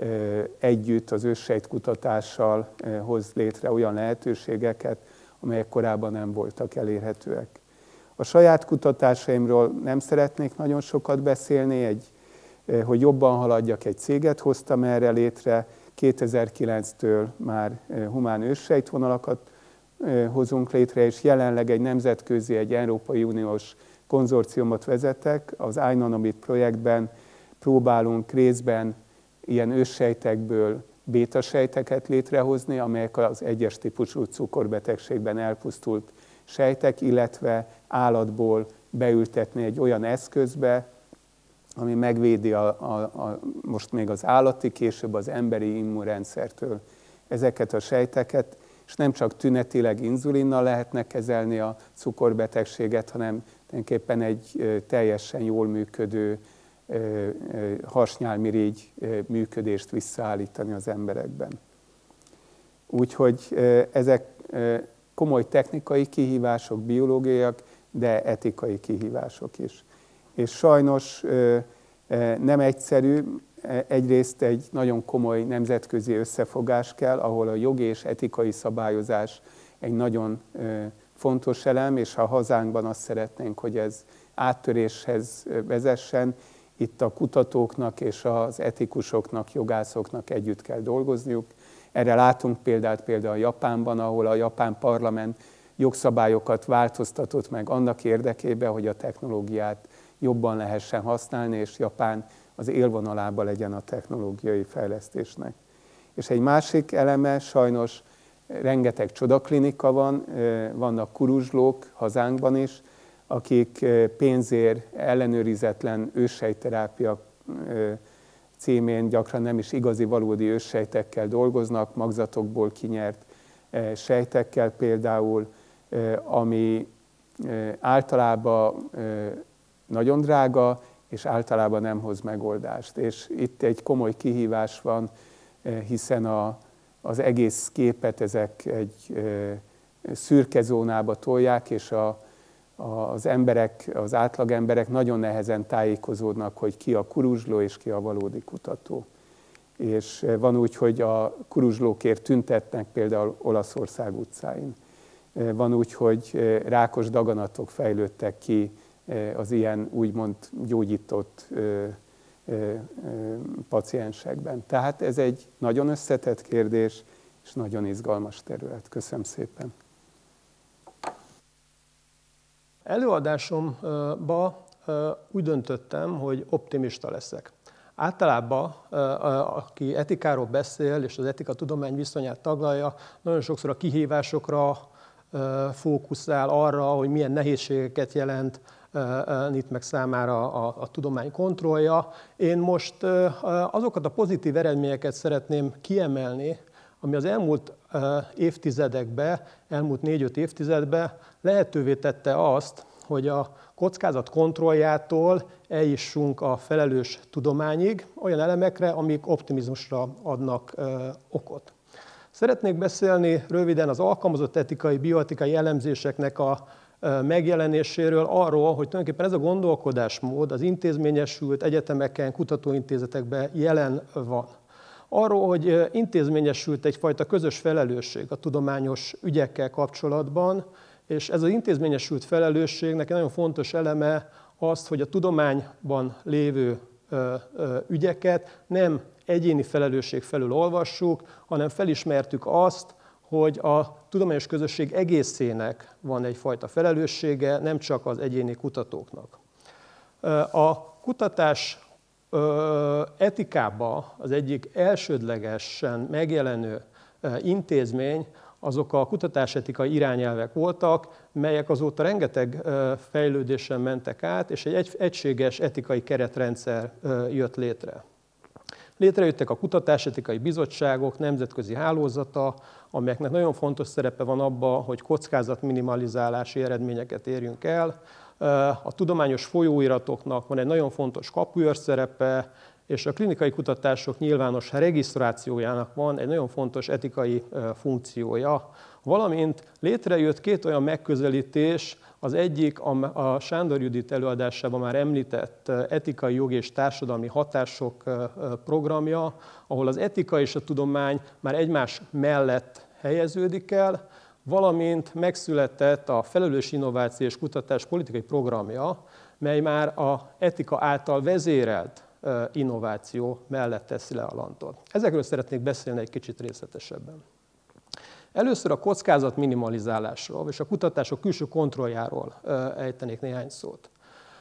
együtt az őssejtkutatással hoz létre olyan lehetőségeket, amelyek korábban nem voltak elérhetőek. A saját kutatásaimról nem szeretnék nagyon sokat beszélni, egy, hogy jobban haladjak, egy céget hoztam erre létre, kétezer-kilenctől már humán őssejtvonalakat hozunk létre, és jelenleg egy nemzetközi, egy Európai Uniós konzorciumot vezetek. Az iNanomit projektben próbálunk részben ilyen őssejtekből bétasejteket létrehozni, amelyek az egyes típusú cukorbetegségben elpusztult sejtek, illetve állatból beültetni egy olyan eszközbe, ami megvédi a, a, a, most még az állati, később az emberi immunrendszertől ezeket a sejteket, és nem csak tünetileg inzulinnal lehetne kezelni a cukorbetegséget, hanem tulajdonképpen egy teljesen jól működő harsnyálmirigy működést visszaállítani az emberekben. Úgyhogy ezek komoly technikai kihívások, biológiaiak, de etikai kihívások is. És sajnos nem egyszerű, egyrészt egy nagyon komoly nemzetközi összefogás kell, ahol a jogi és etikai szabályozás egy nagyon fontos elem, és ha hazánkban azt szeretnénk, hogy ez áttöréshez vezessen, itt a kutatóknak és az etikusoknak, jogászoknak együtt kell dolgozniuk. Erre látunk példát például Japánban, ahol a japán parlament jogszabályokat változtatott meg annak érdekében, hogy a technológiát jobban lehessen használni, és Japán az élvonalában legyen a technológiai fejlesztésnek. És egy másik eleme, sajnos rengeteg csodaklinika van, vannak kuruzslók hazánkban is, akik pénzért ellenőrizetlen őssejtterápia címén gyakran nem is igazi, valódi őssejtekkel dolgoznak, magzatokból kinyert sejtekkel például, ami általában nagyon drága, és általában nem hoz megoldást. És itt egy komoly kihívás van, hiszen a, az egész képet ezek egy szürke zónába tolják, és a, az emberek, az átlag emberek nagyon nehezen tájékozódnak, hogy ki a kuruzsló és ki a valódi kutató. És van úgy, hogy a kuruzslókért tüntetnek például Olaszország utcáin. Van úgy, hogy rákos daganatok fejlődtek ki az ilyen úgymond gyógyított paciensekben. Tehát ez egy nagyon összetett kérdés, és nagyon izgalmas terület. Köszönöm szépen. Előadásomban úgy döntöttem, hogy optimista leszek. Általában, aki etikáról beszél, és az etika tudomány viszonyát taglalja, nagyon sokszor a kihívásokra fókuszál, arra, hogy milyen nehézségeket jelent itt meg számára a, a tudomány kontrollja. Én most azokat a pozitív eredményeket szeretném kiemelni, ami az elmúlt évtizedekben, elmúlt négy-öt évtizedben lehetővé tette azt, hogy a kockázat kontrolljától eljussunk a felelős tudományig, olyan elemekre, amik optimizmusra adnak okot. Szeretnék beszélni röviden az alkalmazott etikai, bioetikai elemzéseknek a megjelenéséről, arról, hogy tulajdonképpen ez a gondolkodásmód az intézményesült egyetemeken, kutatóintézetekben jelen van. Arról, hogy intézményesült egyfajta közös felelősség a tudományos ügyekkel kapcsolatban, és ez az intézményesült felelősségnek egy nagyon fontos eleme az, hogy a tudományban lévő ügyeket nem egyéni felelősség felül olvassuk, hanem felismertük azt, hogy a tudományos közösség egészének van egyfajta felelőssége, nem csak az egyéni kutatóknak. A kutatás etikában az egyik elsődlegesen megjelenő intézmény azok a kutatásetikai irányelvek voltak, melyek azóta rengeteg fejlődésen mentek át, és egy egységes etikai keretrendszer jött létre. Létrejöttek a kutatásetikai bizottságok nemzetközi hálózata, amelyeknek nagyon fontos szerepe van abban, hogy kockázatminimalizálási eredményeket érjünk el. A tudományos folyóiratoknak van egy nagyon fontos kapuőr szerepe, és a klinikai kutatások nyilvános regisztrációjának van egy nagyon fontos etikai funkciója, valamint létrejött két olyan megközelítés, az egyik a Sándor Judit előadásában már említett etikai, jogi és társadalmi hatások programja, ahol az etika és a tudomány már egymás mellett helyeződik el, valamint megszületett a felelős innováció és kutatás politikai programja, mely már az etika által vezérelt innováció mellett teszi le a lantot. Ezekről szeretnék beszélni egy kicsit részletesebben. Először a kockázat minimalizálásról és a kutatások külső kontrolljáról ejtenék néhány szót.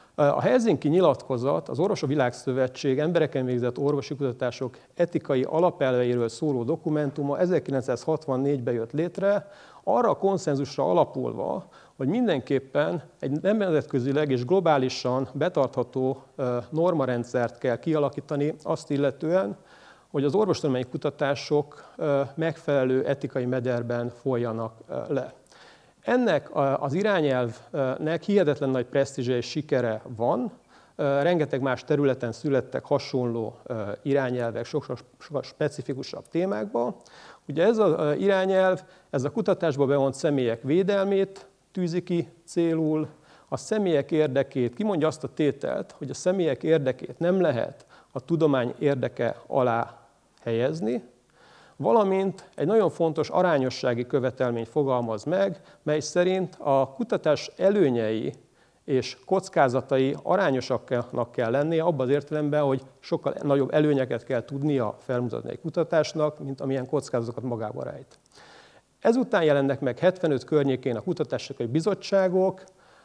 A Helsinki nyilatkozat, az Orvosok Világszövetség embereken végzett orvosi kutatások etikai alapelveiről szóló dokumentuma ezerkilencszázhatvannégyben jött létre, arra a konszenzusra alapulva, hogy mindenképpen egy nemzetközileg és globálisan betartható normarendszert kell kialakítani azt illetően, hogy az orvostudományi kutatások megfelelő etikai mederben folyjanak le. Ennek az irányelvnek hihetetlen nagy presztízse és sikere van, rengeteg más területen születtek hasonló irányelvek, sokkal specifikusabb témákban. Ugye ez az irányelv, ez a kutatásba bevont személyek védelmét tűzi ki célul, a személyek érdekét, kimondja azt a tételt, hogy a személyek érdekét nem lehet a tudomány érdeke alá helyezni, valamint egy nagyon fontos arányossági követelményt fogalmaz meg, mely szerint a kutatás előnyei és kockázatai arányosaknak kell lennie, abban az értelemben, hogy sokkal nagyobb előnyeket kell tudnia felmutatni egy kutatásnak, mint amilyen kockázatokat magában rejt. Ezután jelennek meg hetvenöt környékén a kutatásokai bizottságok.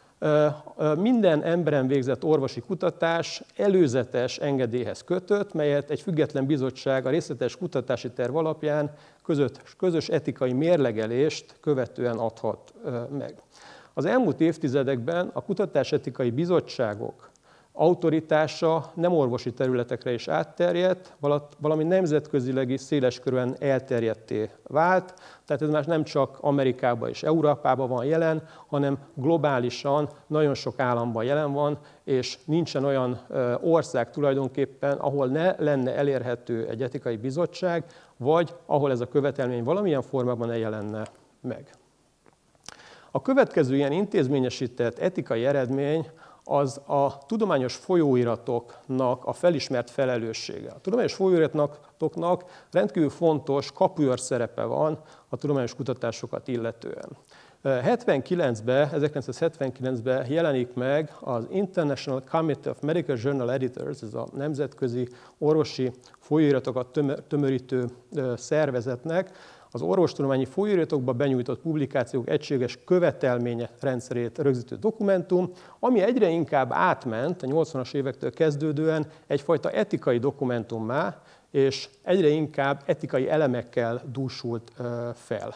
Minden emberen végzett orvosi kutatás előzetes engedélyhez kötött, melyet egy független bizottság a részletes kutatási terv alapján közös, közös etikai mérlegelést követően adhat meg. Az elmúlt évtizedekben a kutatásetikai bizottságok autoritása nem orvosi területekre is átterjedt, valami nemzetközileg is széleskörűen elterjedté vált. Tehát ez már nem csak Amerikában és Európában van jelen, hanem globálisan nagyon sok államban jelen van, és nincsen olyan ország tulajdonképpen, ahol ne lenne elérhető egy etikai bizottság, vagy ahol ez a követelmény valamilyen formában ne jelenne meg. A következő ilyen intézményesített etikai eredmény az a tudományos folyóiratoknak a felismert felelőssége. A tudományos folyóiratoknak rendkívül fontos kapuőr szerepe van a tudományos kutatásokat illetően. hetvenkilencben, ezerkilencszázhetvenkilencben jelenik meg az International Committee of Medical Journal Editors, ez a nemzetközi orvosi folyóiratokat tömörítő szervezetnek az orvostudományi folyóiratokba benyújtott publikációk egységes követelménye rendszerét rögzítő dokumentum, ami egyre inkább átment a nyolcvanas évektől kezdődően egyfajta etikai dokumentummá, és egyre inkább etikai elemekkel dúsult fel.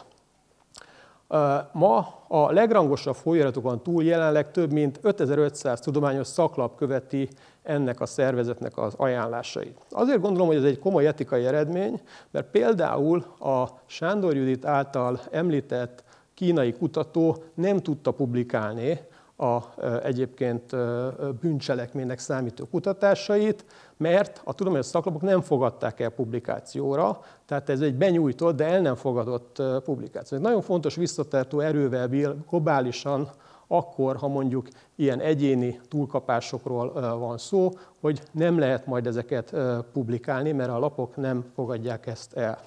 Ma a legrangosabb folyóiratokon túl jelenleg több mint ötezer-ötszáz tudományos szaklap követi ennek a szervezetnek az ajánlásait. Azért gondolom, hogy ez egy komoly etikai eredmény, mert például a Sándor Judit által említett kínai kutató nem tudta publikálni a egyébként bűncselekménynek számító kutatásait, mert a tudományos szaklapok nem fogadták el publikációra, tehát ez egy benyújtott, de el nem fogadott publikáció. Nagyon fontos visszatartó erővel bír globálisan akkor, ha mondjuk ilyen egyéni túlkapásokról van szó, hogy nem lehet majd ezeket publikálni, mert a lapok nem fogadják ezt el.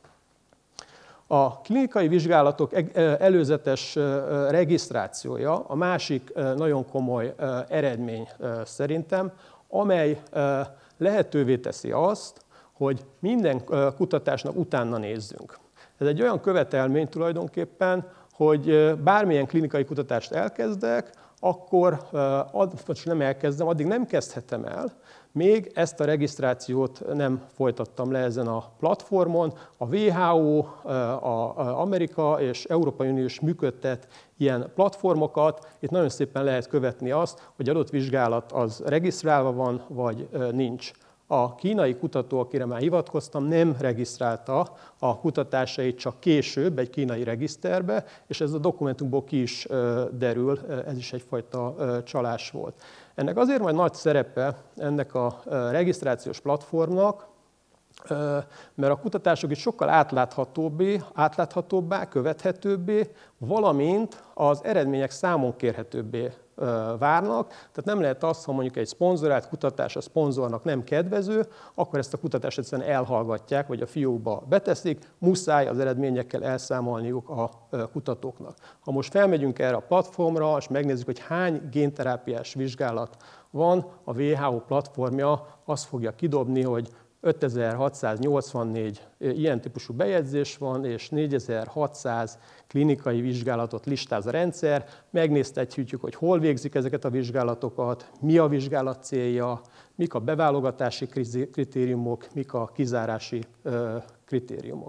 A klinikai vizsgálatok előzetes regisztrációja a másik nagyon komoly eredmény szerintem, amely lehetővé teszi azt, hogy minden kutatásnak utána nézzünk. Ez egy olyan követelmény tulajdonképpen, hogy bármilyen klinikai kutatást elkezdek, akkor, vagy nem elkezdem, addig nem kezdhetem el, még ezt a regisztrációt nem folytattam le ezen a platformon. A dupla vé há ó, a Amerika és Európai Unió is működtet ilyen platformokat. Itt nagyon szépen lehet követni azt, hogy adott vizsgálat az regisztrálva van, vagy nincs. A kínai kutató, akire már hivatkoztam, nem regisztrálta a kutatásait, csak később egy kínai regiszterbe, és ez a dokumentumból ki is derül, ez is egyfajta csalás volt. Ennek azért majd nagy szerepe ennek a regisztrációs platformnak, mert a kutatások is sokkal átláthatóbbé, átláthatóbbá, követhetőbbé, valamint az eredmények számon kérhetőbbé várnak. Tehát nem lehet az, ha mondjuk egy szponzorált kutatás a szponzornak nem kedvező, akkor ezt a kutatást egyszerűen elhallgatják, vagy a fiókba beteszik, muszáj az eredményekkel elszámolniuk a kutatóknak. Ha most felmegyünk erre a platformra, és megnézzük, hogy hány génterápiás vizsgálat van, a dupla vé há ó platformja azt fogja kidobni, hogy ötezer-hatszáznyolcvannégy ilyen típusú bejegyzés van, és négyezer-hatszáz klinikai vizsgálatot listáz a rendszer. Megnéztetjük, hogy hol végzik ezeket a vizsgálatokat, mi a vizsgálat célja, mik a beválogatási kritériumok, mik a kizárási kritériumok.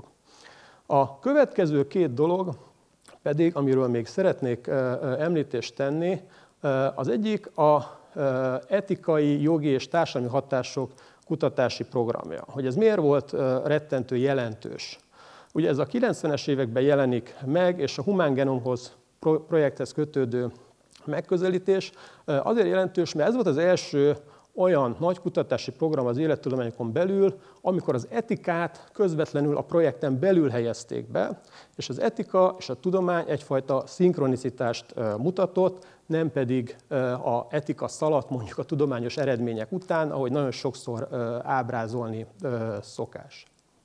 A következő két dolog pedig, amiről még szeretnék említést tenni, az egyik a etikai, jogi és társadalmi hatások kutatási programja. Hogy ez miért volt rettentő jelentős. Ugye ez a kilencvenes években jelenik meg, és a humán genomhoz projekthez kötődő megközelítés azért jelentős, mert ez volt az első olyan nagy kutatási program az élettudományokon belül, amikor az etikát közvetlenül a projekten belül helyezték be, és az etika és a tudomány egyfajta szinkronicitást mutatott, nem pedig az etika szaladt mondjuk a tudományos eredmények után, ahogy nagyon sokszor ábrázolni szokás.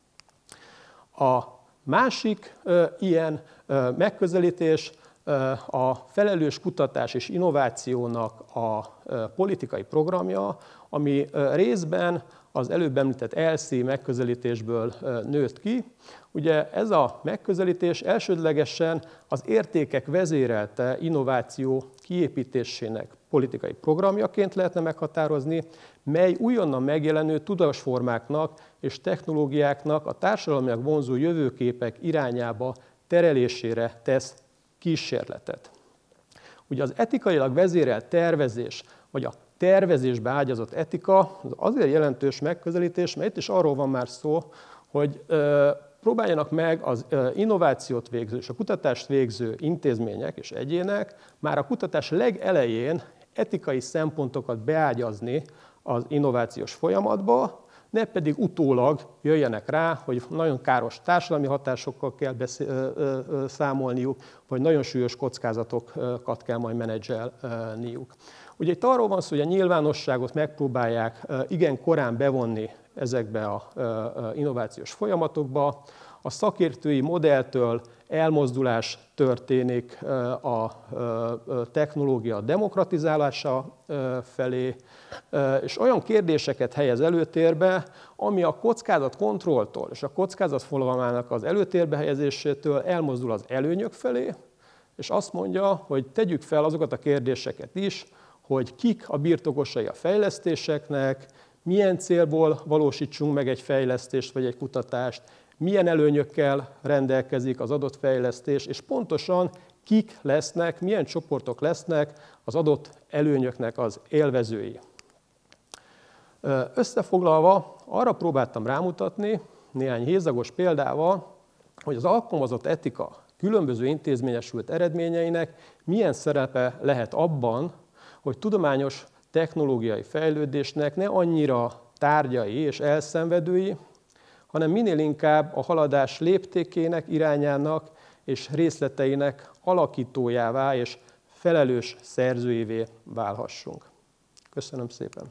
A másik ilyen megközelítés a felelős kutatás és innovációnak a politikai programja, ami részben az előbb említett el cé i megközelítésből nőtt ki. Ugye ez a megközelítés elsődlegesen az értékek vezérelte innováció kiépítésének politikai programjaként lehetne meghatározni, mely újonnan megjelenő tudásformáknak és technológiáknak a társadalmilag vonzó jövőképek irányába terelésére tesz kísérletet. Ugye az etikailag vezérelt tervezés, vagy a tervezésbe ágyazott etika az azért jelentős megközelítés, mert itt is arról van már szó, hogy próbáljanak meg az innovációt végző és a kutatást végző intézmények és egyének már a kutatás legelején etikai szempontokat beágyazni az innovációs folyamatba, ne pedig utólag jöjjenek rá, hogy nagyon káros társadalmi hatásokkal kell számolniuk, vagy nagyon súlyos kockázatokat kell majd menedzselniuk. Ugye itt arról van szó, hogy a nyilvánosságot megpróbálják igen korán bevonni ezekbe az innovációs folyamatokba, a szakértői modelltől elmozdulás történik a technológia demokratizálása felé, és olyan kérdéseket helyez előtérbe, ami a kockázatkontrolltól és a kockázatfogalmának az előtérbe helyezésétől elmozdul az előnyök felé, és azt mondja, hogy tegyük fel azokat a kérdéseket is, hogy kik a birtokosai a fejlesztéseknek, milyen célból valósítsunk meg egy fejlesztést vagy egy kutatást, milyen előnyökkel rendelkezik az adott fejlesztés, és pontosan kik lesznek, milyen csoportok lesznek az adott előnyöknek az élvezői. Összefoglalva, arra próbáltam rámutatni néhány hézagos példával, hogy az alkalmazott etika különböző intézményesült eredményeinek milyen szerepe lehet abban, hogy tudományos technológiai fejlődésnek ne annyira tárgyai és elszenvedői, hanem minél inkább a haladás léptékének, irányának és részleteinek alakítójává és felelős szerzőivé válhassunk. Köszönöm szépen!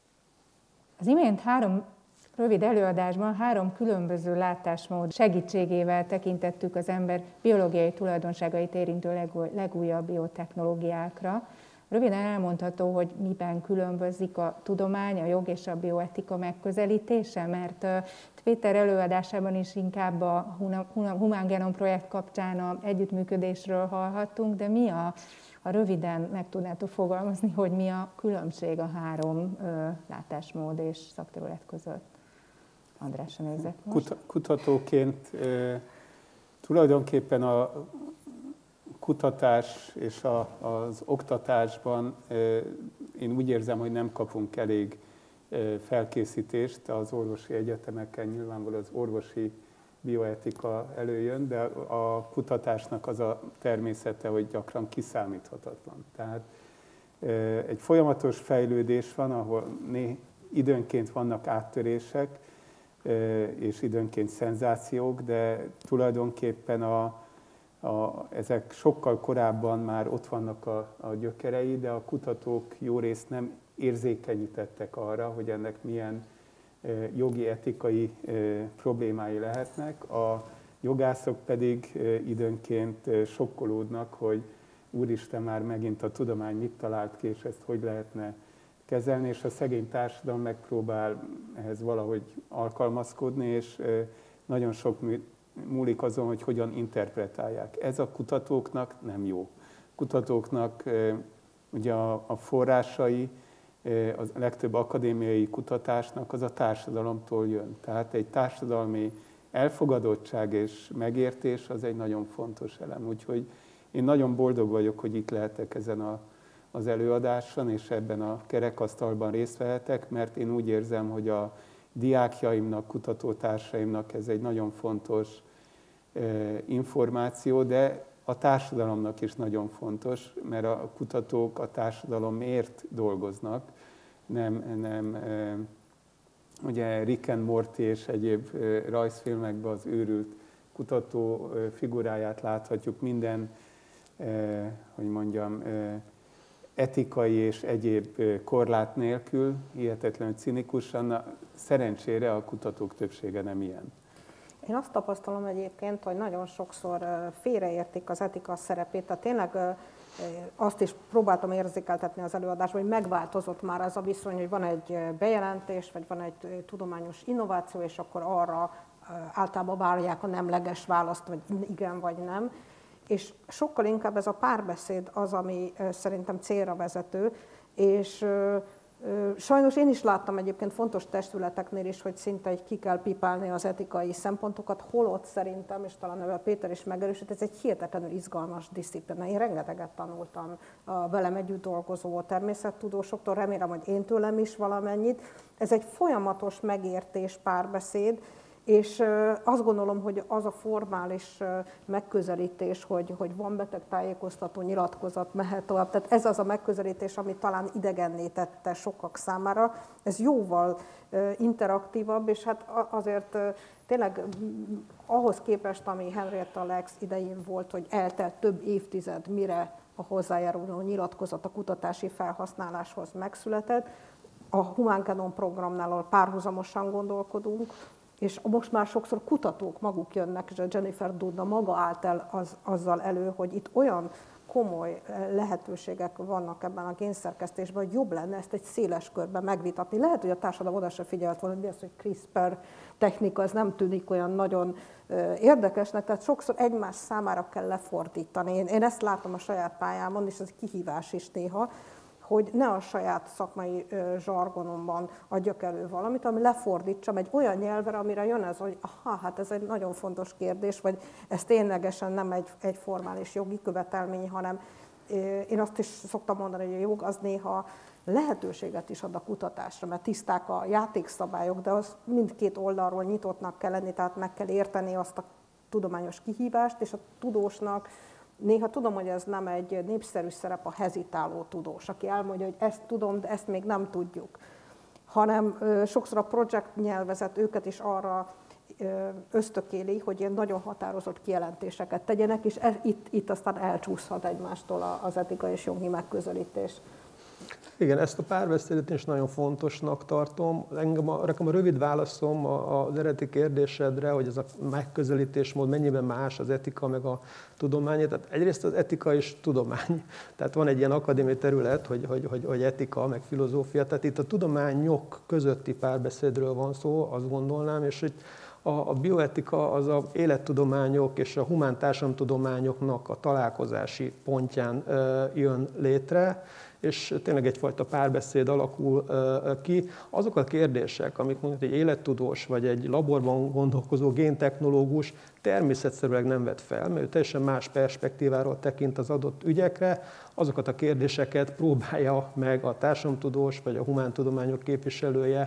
Az imént három rövid előadásban három különböző látásmód segítségével tekintettük az ember biológiai tulajdonságait érintő legújabb biotechnológiákra. Röviden elmondható, hogy miben különbözik a tudomány, a jog és a bioetika megközelítése, mert Péter előadásában is inkább a Humán Genom projekt kapcsán a együttműködésről hallhattunk, de mi a, a röviden meg tudnátok fogalmazni, hogy mi a különbség a három ö, látásmód és szakterület között? Andrásra nézek most. Kut- kutatóként ö, tulajdonképpen a kutatás és a, az oktatásban én úgy érzem, hogy nem kapunk elég felkészítést az orvosi egyetemeken, nyilvánvalóan az orvosi bioetika előjön, de a kutatásnak az a természete, hogy gyakran kiszámíthatatlan. Tehát egy folyamatos fejlődés van, ahol né, időnként vannak áttörések, és időnként szenzációk, de tulajdonképpen a A, ezek sokkal korábban már ott vannak a, a gyökerei, de a kutatók jó részt nem érzékenyítettek arra, hogy ennek milyen e, jogi, etikai e, problémái lehetnek. A jogászok pedig e, időnként e, sokkolódnak, hogy úristen, már megint a tudomány mit talált ki, és ezt hogy lehetne kezelni, és a szegény társadalom megpróbál ehhez valahogy alkalmazkodni, és e, nagyon sok mű, múlik azon, hogy hogyan interpretálják. Ez a kutatóknak nem jó. Kutatóknak ugye a, a forrásai, a legtöbb akadémiai kutatásnak az a társadalomtól jön. Tehát egy társadalmi elfogadottság és megértés az egy nagyon fontos elem. Úgyhogy én nagyon boldog vagyok, hogy itt lehetek ezen a, az előadáson, és ebben a kerekasztalban részt vehetek, mert én úgy érzem, hogy a diákjaimnak, kutatótársaimnak ez egy nagyon fontos információ, de a társadalomnak is nagyon fontos, mert a kutatók a társadalomért dolgoznak, nem, nem ugye Rick and Morty és egyéb rajzfilmekben az őrült kutató figuráját láthatjuk minden, hogy mondjam, etikai és egyéb korlát nélkül, hihetetlenül cinikusan. Szerencsére a kutatók többsége nem ilyen. Én azt tapasztalom egyébként, hogy nagyon sokszor félreértik az etika szerepét, tehát tényleg azt is próbáltam érzékeltetni az előadásban, hogy megváltozott már ez a viszony, hogy van egy bejelentés, vagy van egy tudományos innováció, és akkor arra általában várják a nemleges választ, vagy igen, vagy nem. És sokkal inkább ez a párbeszéd az, ami szerintem célra vezető, és Sajnos én is láttam egyébként fontos testületeknél is, hogy szinte egy ki kell pipálni az etikai szempontokat, holott szerintem, és talán ebben Péter is megerősít, ez egy hihetetlenül izgalmas disziplina. Én rengeteget tanultam a velem együtt dolgozó természettudósoktól, remélem, hogy én tőlem is valamennyit. Ez egy folyamatos megértés, párbeszéd, és azt gondolom, hogy az a formális megközelítés, hogy, hogy van betegtájékoztató nyilatkozat, mehet tovább, tehát ez az a megközelítés, ami talán idegenné tette sokak számára, ez jóval interaktívabb, és hát azért tényleg ahhoz képest, ami Henrietta Lacks idején volt, hogy eltelt több évtized, mire a hozzájáruló nyilatkozat a kutatási felhasználáshoz megszületett, a Humán Genom programnál párhuzamosan gondolkodunk, és most már sokszor kutatók maguk jönnek, és a Jennifer Doudna maga állt el az, azzal elő, hogy itt olyan komoly lehetőségek vannak ebben a génszerkesztésben, hogy jobb lenne ezt egy széles körben megvitatni. Lehet, hogy a társadalom oda se figyelt volna, hogy mi az, hogy CRISPR technika, az nem tűnik olyan nagyon érdekesnek, tehát sokszor egymás számára kell lefordítani. Én, én ezt látom a saját pályámon, és ez kihívás is néha, hogy ne a saját szakmai zsargonomban adjak elő valamit, ami lefordítsam egy olyan nyelvre, amire jön ez, hogy aha, hát ez egy nagyon fontos kérdés, vagy ez ténylegesen nem egy, egy formális jogi követelmény, hanem én azt is szoktam mondani, hogy a jog az néha lehetőséget is ad a kutatásra, mert tiszták a játékszabályok, de az mindkét oldalról nyitottnak kell lenni, tehát meg kell érteni azt a tudományos kihívást, és a tudósnak néha tudom, hogy ez nem egy népszerű szerep a hezitáló tudós, aki elmondja, hogy ezt tudom, de ezt még nem tudjuk. Hanem sokszor a projekt nyelvezet őket is arra ösztökéli, hogy ilyen nagyon határozott kijelentéseket tegyenek, és ez, itt, itt aztán elcsúszhat egymástól az etika és jogi megközelítés. Igen, ezt a párbeszédet is nagyon fontosnak tartom. Engem a, nekem a rövid válaszom az eredeti kérdésedre, hogy ez a megközelítésmód mennyiben más az etika meg a tudomány. Tehát egyrészt az etika és tudomány. Tehát van egy ilyen akadémiai terület, hogy, hogy, hogy, hogy etika meg filozófia. Tehát itt a tudományok közötti párbeszédről van szó, azt gondolnám, és hogy a, a bioetika az az élettudományok és a humán társadalomtudományoknak a találkozási pontján jön létre, és tényleg egyfajta párbeszéd alakul ki. Azok a kérdések, amik mondjuk egy élettudós vagy egy laborban gondolkozó géntechnológus természetszerűleg nem vet fel, mert ő teljesen más perspektíváról tekint az adott ügyekre, azokat a kérdéseket próbálja meg a társadalomtudós vagy a humántudományok képviselője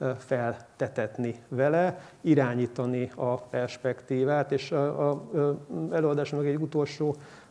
feltetetni vele, irányítani a perspektívát, és az előadásnak egy utolsó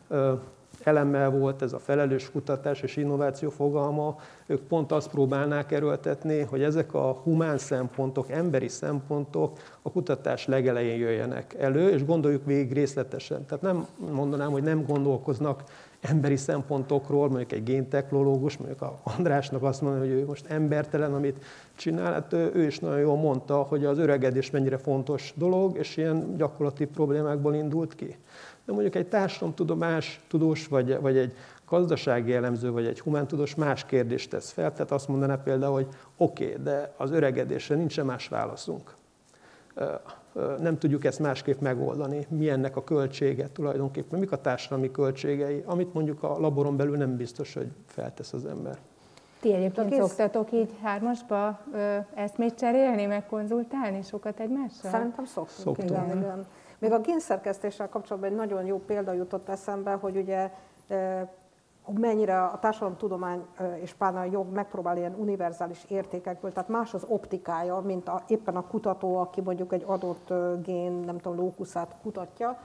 elemmel volt ez a felelős kutatás és innováció fogalma, ők pont azt próbálnák erőltetni, hogy ezek a humán szempontok, emberi szempontok a kutatás legelején jöjjenek elő, és gondoljuk végig részletesen. Tehát nem mondanám, hogy nem gondolkoznak emberi szempontokról, mondjuk egy géntechnológus, mondjuk a Andrásnak azt mondja, hogy ő most embertelen, amit csinál, hát ő is nagyon jól mondta, hogy az öregedés mennyire fontos dolog, és ilyen gyakorlati problémákból indult ki. De mondjuk egy társadalomtudomás tudós, vagy, vagy egy gazdasági elemző, vagy egy humántudós más kérdést tesz fel, tehát azt mondaná például, hogy oké, okay, de az öregedésre nincsen más válaszunk. Nem tudjuk ezt másképp megoldani. Mi ennek a költsége tulajdonképpen, mik a társadalmi költségei, amit mondjuk a laboron belül nem biztos, hogy feltesz az ember. Ti egyébként Kész... szoktatok így hármasba eszmét cserélni, meg konzultálni sokat egymással? Szerintem szoktunk. Igen, igen. Még a génszerkesztéssel kapcsolatban egy nagyon jó példa jutott eszembe, hogy ugye mennyire a társadalomtudomány és pláne a jog megpróbál ilyen univerzális értékekből, tehát más az optikája, mint a, éppen a kutató, aki mondjuk egy adott gén, nem tudom, lókuszát kutatja,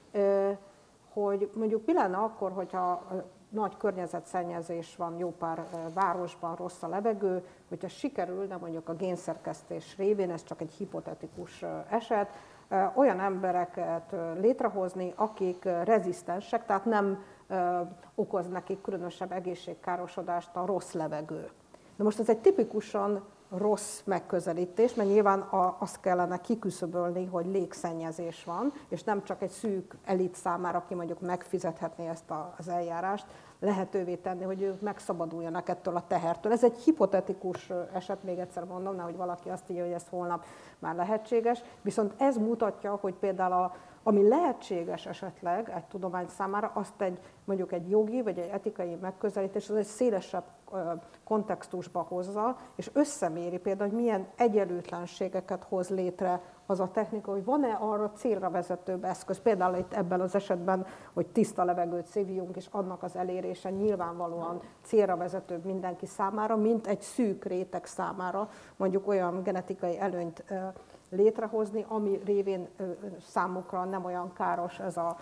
hogy mondjuk mi lenne akkor, hogyha nagy környezetszennyezés van jó pár városban, rossz a levegő, hogyha sikerülne mondjuk a génszerkesztés révén, ez csak egy hipotetikus eset, olyan embereket létrehozni, akik rezisztensek, tehát nem okoz nekik különösebb egészségkárosodást a rossz levegő. De most ez egy tipikusan rossz megközelítés, mert nyilván azt kellene kiküszöbölni, hogy légszennyezés van, és nem csak egy szűk elit számára, aki mondjuk megfizethetné ezt az eljárást, lehetővé tenni, hogy ők megszabaduljanak ettől a tehertől. Ez egy hipotetikus eset, még egyszer mondom, nehogy valaki azt írja, hogy ez holnap már lehetséges, viszont ez mutatja, hogy például a, Ami lehetséges esetleg egy tudomány számára, azt egy mondjuk egy jogi vagy egy etikai megközelítés, az egy szélesebb kontextusba hozza, és összeméri például, hogy milyen egyenlőtlenségeket hoz létre az a technika, hogy van-e arra célra vezetőbb eszköz. Például itt ebben az esetben, hogy tiszta levegőt szívjunk, és annak az elérése nyilvánvalóan célra vezetőbb mindenki számára, mint egy szűk réteg számára, mondjuk olyan genetikai előnyt létrehozni, ami révén számukra nem olyan káros ez a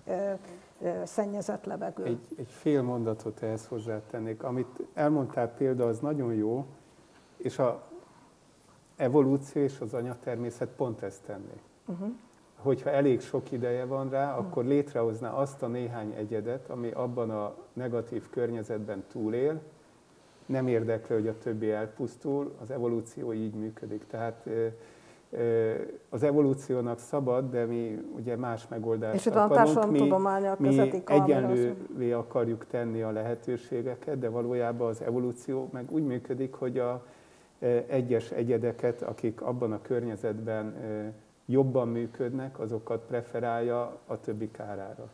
szennyezett levegő. Egy, egy fél mondatot ehhez hozzátennék. Amit elmondtál példa, az nagyon jó, és az evolúció és az anyatermészet pont ezt tenné. Uh-huh. Hogyha elég sok ideje van rá, uh-huh. akkor létrehozná azt a néhány egyedet, ami abban a negatív környezetben túlél, nem érdekli, hogy a többi elpusztul, az evolúció így működik. Tehát az evolúciónak szabad, de mi ugye más megoldást és akarunk. Mi, mi egyenlővé akarjuk tenni a lehetőségeket, de valójában az evolúció meg úgy működik, hogy a egyes egyedeket, akik abban a környezetben jobban működnek, azokat preferálja a többi kárára.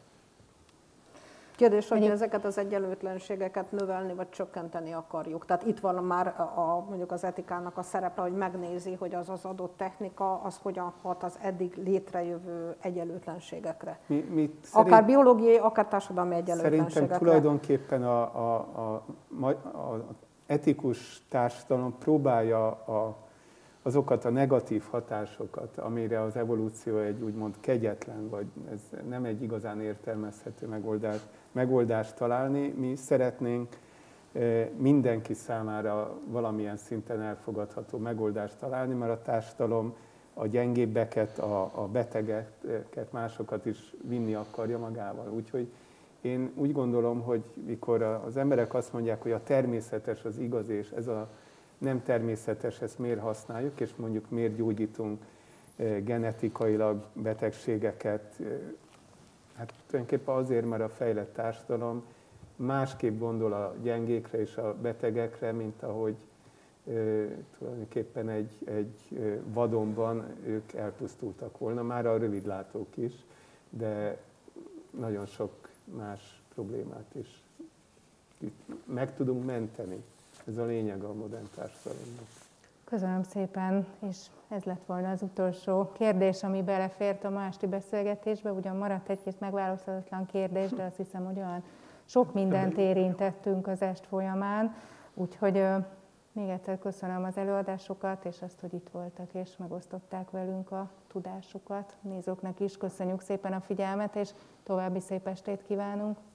Kérdés, hogy ezeket az egyenlőtlenségeket növelni vagy csökkenteni akarjuk. Tehát itt van már a, mondjuk az etikának a szerepe, hogy megnézi, hogy az az adott technika, az hogyan hat az eddig létrejövő egyenlőtlenségekre. Mi, mi szerint, akár biológiai, akár társadalmi egyenlőtlenségekre. Szerintem tulajdonképpen a, a, a, a, a etikus társadalom próbálja a, azokat a negatív hatásokat, amire az evolúció egy úgymond kegyetlen, vagy ez nem egy igazán értelmezhető megoldás, megoldást találni. Mi szeretnénk mindenki számára valamilyen szinten elfogadható megoldást találni, mert a társadalom a gyengébbeket, a, a betegeket, másokat is vinni akarja magával. Úgyhogy én úgy gondolom, hogy mikor az emberek azt mondják, hogy a természetes az igaz, és ez a nem természetes, ezt miért használjuk, és mondjuk miért gyógyítunk genetikailag betegségeket. Hát tulajdonképpen azért, mert a fejlett társadalom másképp gondol a gyengékre és a betegekre, mint ahogy tulajdonképpen egy, egy vadonban ők elpusztultak volna, már a rövidlátók is, de nagyon sok más problémát is meg tudunk menteni. Ez a lényeg a modern társadalomnak. Köszönöm szépen, és ez lett volna az utolsó kérdés, ami belefért a ma esti beszélgetésbe. Ugyan maradt egy-két megválaszolatlan kérdés, de azt hiszem, hogy olyan sok mindent érintettünk az est folyamán. Úgyhogy még egyszer köszönöm az előadásokat, és azt, hogy itt voltak, és megosztották velünk a tudásukat. Nézőknek is köszönjük szépen a figyelmet, és további szép estét kívánunk.